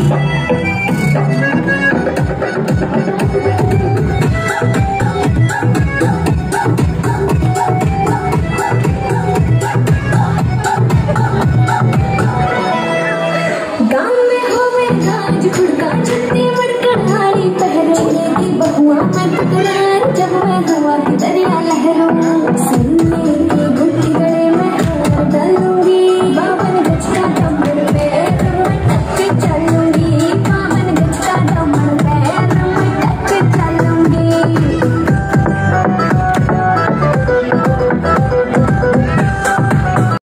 बहुआ में पकड़ा जब मैं हवा की दरिया